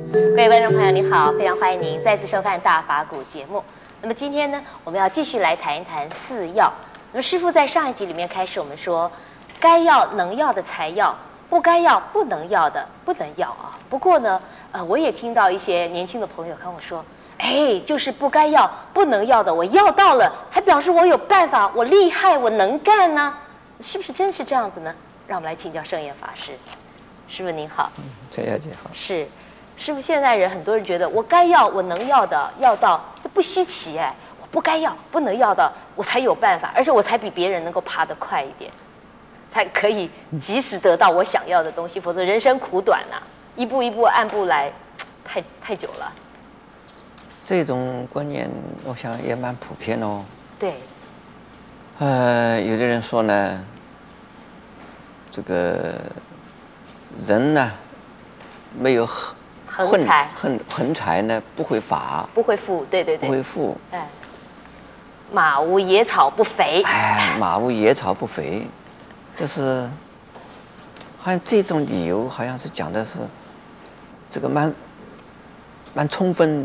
各位观众朋友，你好，非常欢迎您再次收看《大法古》节目。那么今天呢，我们要继续来谈一谈4要。那么师父在上一集里面开始我们说，该要能要的才要，不该要不能要的不能要啊。不过呢，我也听到一些年轻的朋友跟我说，哎，就是不该要不能要的，我要到了，才表示我有办法，我厉害，我能干呢，是不是真是这样子呢？让我们来请教圣严法师。师父您好。 陈小姐好。 是。师父，现在人很多人觉得我该要我能要的要到，这不稀奇哎。我不该要不能要的，我才有办法，而且我才比别人能够爬得快一点，才可以及时得到我想要的东西。否则人生苦短啊，一步一步按步来，太久了。 这种观念，我想也蛮普遍哦。 对。 有的人说呢，这个人呢，没有横财呢，不会发， 不会富，对对对， 不会富。 哎，马无野草不肥。 哎，马无野草不肥，这是好像这种理由，好像是讲的是这个蛮充分，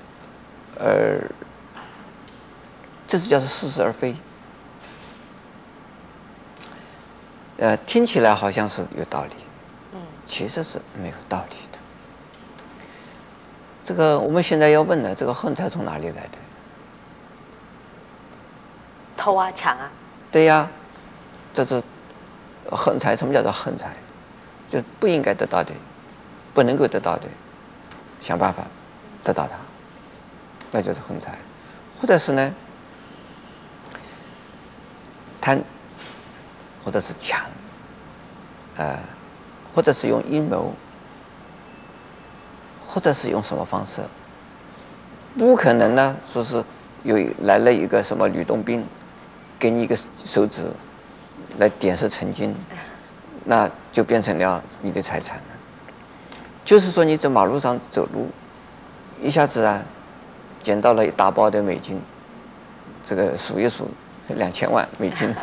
这是叫做似是而非。听起来好像是有道理，其实是没有道理的。这个我们现在要问的，这个横财从哪里来的？ 偷啊，抢啊。 对呀，这是横财。什么叫做横财？就不应该得到的，不能够得到的，想办法得到它，那就是横财。或者是呢，贪，或者是抢，或者是用阴谋。或者是用什么方式？不可能呢，说是来了一个什么吕洞宾，给你一个手指，来点石成金，那就变成了你的财产了。就是说你在马路上走路，一下子啊，捡到了一大包的美金，这个数一数，2000万美金，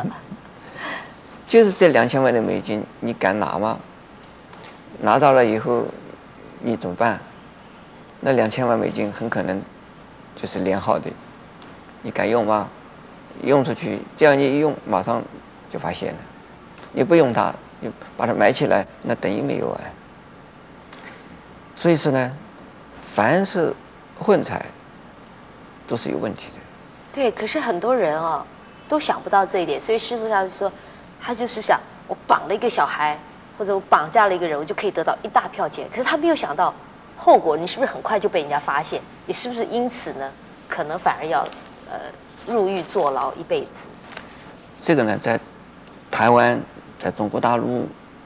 就是这2000万的美金，你敢拿吗？拿到了以后。你怎么办？那2000万美金很可能就是连号的，你敢用吗？用出去，这样你一用，马上就发现了。你不用它，你把它埋起来，那等于没有哎。所以说呢，凡是混财都是有问题的。 对，可是很多人哦都想不到这一点，所以师父他就说，他就是想我绑了一个小孩。或者我绑架了一个人，我就可以得到一大票钱。可是他没有想到后果，你是不是很快就被人家发现？你是不是因此呢，可能反而要入狱坐牢一辈子？ 这个呢，在台湾，在中国大陆，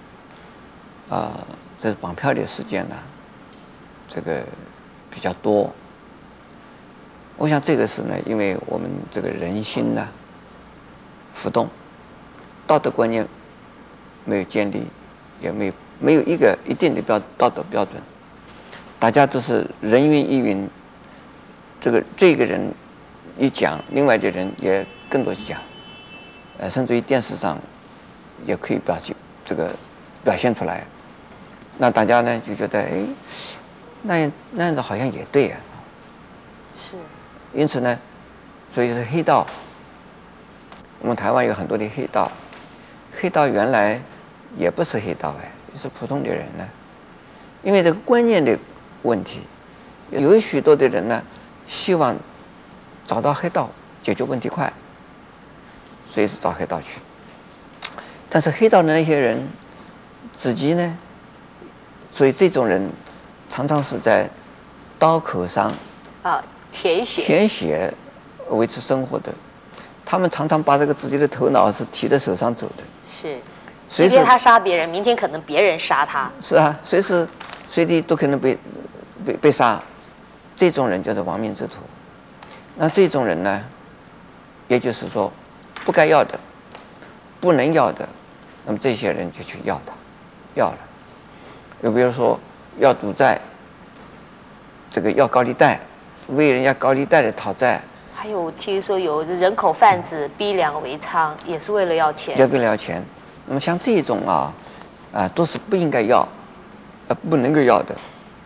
这是绑票的事件呢，这个比较多。我想这个是呢，因为我们这个人心呢浮动，道德观念没有建立。也没有一个一定的道德标准，大家都是人云亦云。这个人一讲，另外的人也更多讲，甚至于电视上也可以表现出来。那大家呢就觉得，哎，那样子好像也对啊。 是。因此呢，所以是黑道。我们台湾有很多的黑道，黑道原来。也不是黑道哎，是普通的人呢。因为这个观念的问题，有许多的人呢，希望找到黑道解决问题快，所以是找黑道去。但是黑道的那些人自己呢，所以这种人常常是在刀口上舔血维持生活的。他们常常把这个自己的头脑是提在手上走的。 是。今天他杀别人，明天可能别人杀他。 是啊，随时随地都可能被杀。这种人叫做亡命之徒。那这种人呢，也就是说，不该要的、不能要的，那么这些人就去要它，要了。又比如说要赌债，这个要高利贷，为人家高利贷的讨债。 还有听说有人口贩子逼良为娼，也是为了要钱。 也为了要钱。那么像这种都是不应该要，不能够要的。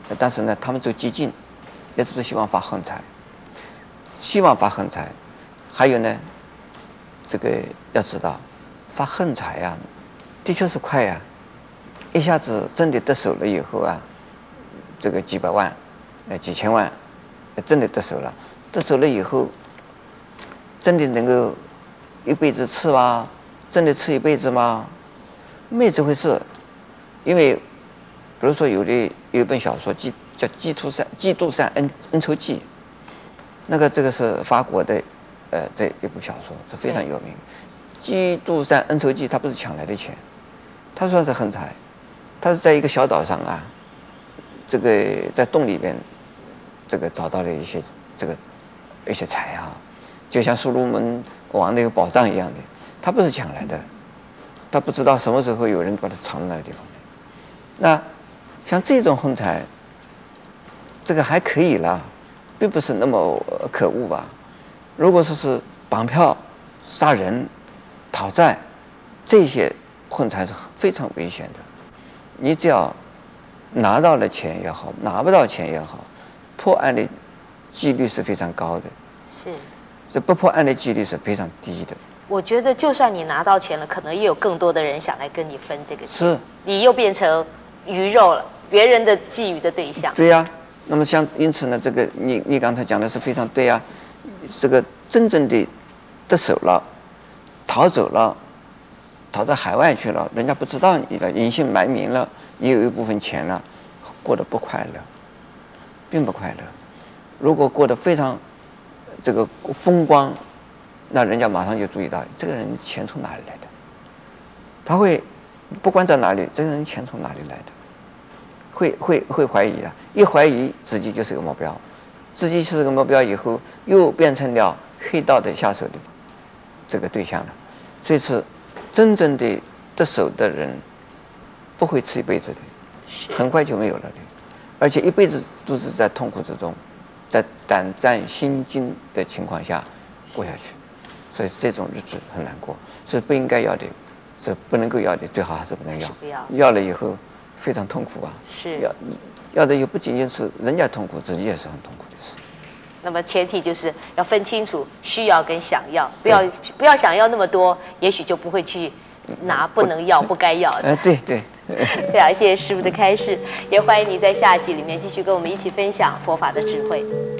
但是呢，他们走激进，也就是希望发横财，希望发横财。还有呢，这个要知道，发横财啊，的确是快呀，一下子真的得手了以后啊，这个几百万，几千万，真的得手了。得手了以后，真的能够一辈子吃吗？真的吃一辈子吗？没这回事。因为，比如说有一本小说叫《基督山恩仇记》，这个是法国的，这一部小说是非常有名。基督山恩仇记，他不是抢来的钱，他算是横财，他是在一个小岛上啊，这个在洞里边，这个找到了一些财啊，就像所罗门王那个宝藏一样的，他不是抢来的，他不知道什么时候有人把它藏在那个地方。那像这种横财，这个还可以啦，并不是那么可恶吧？如果说是绑票、杀人、讨债，这些横财是非常危险的。你只要拿到了钱也好，拿不到钱也好，破案的几率是非常高的。 是， 这不破案的几率是非常低的。 我觉得，就算你拿到钱了，可能也有更多的人想来跟你分这个钱， 是， 你又变成鱼肉了，别人的觊觎的对象。 对呀，那么因此呢，这个你刚才讲的是非常对啊。这个真正的得手了，逃走了，逃到海外去了，人家不知道你了，隐姓埋名了，你有一部分钱了，过得不快乐，并不快乐。如果过得非常这个风光，那人家马上就注意到这个人钱从哪里来的，他会不管在哪里，这个人钱从哪里来的，会怀疑啊，一怀疑自己就是个目标，自己是个目标以后，又变成了黑道的下手的这个对象了。所以是真正的得手的人，不会吃一辈子的，很快就没有了的，而且一辈子都是在痛苦之中，在胆战心惊的情况下过下去，所以这种日子很难过，所以不应该要的，是不能够要的，最好还是不能要。要了以后非常痛苦啊！ 是要的又不仅仅是人家痛苦，自己也是很痛苦的事。 那么前提就是要分清楚需要跟想要，不要想要那么多，也许就不会去拿不能要、不该要的。 对对。 非常谢谢师父的开示，也欢迎你在下集里面继续跟我们一起分享佛法的智慧。